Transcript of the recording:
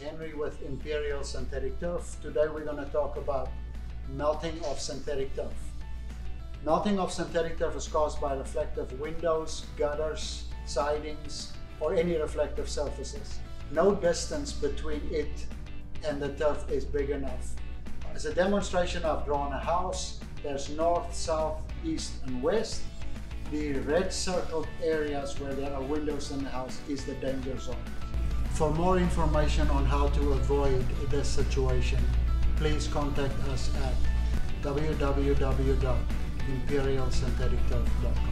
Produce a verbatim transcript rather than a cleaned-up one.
Henry with Imperial Synthetic Turf. Today we're going to talk about melting of synthetic turf. Melting of synthetic turf is caused by reflective windows, gutters, sidings, or any reflective surfaces. No distance between it and the turf is big enough. As a demonstration, I've drawn a house. There's north, south, east, and west. The red circled areas where there are windows in the house is the danger zone. For more information on how to avoid this situation, please contact us at w w w dot imperial synthetic turf dot com.